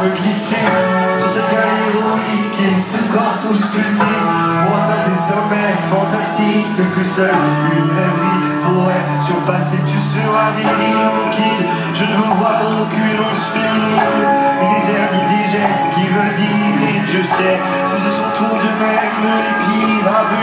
me glisser sur cette gueule héroïque et ce corps tout sculpté pour atteindre des sommets fantastiques que seule une rêverie pourrait surpasser. Tu seras viril, mon kid, je ne veux voir aucune once féminine, ni des airs ni des gestes qui veulent dire et je sais si ce sont tous de même les pires aveux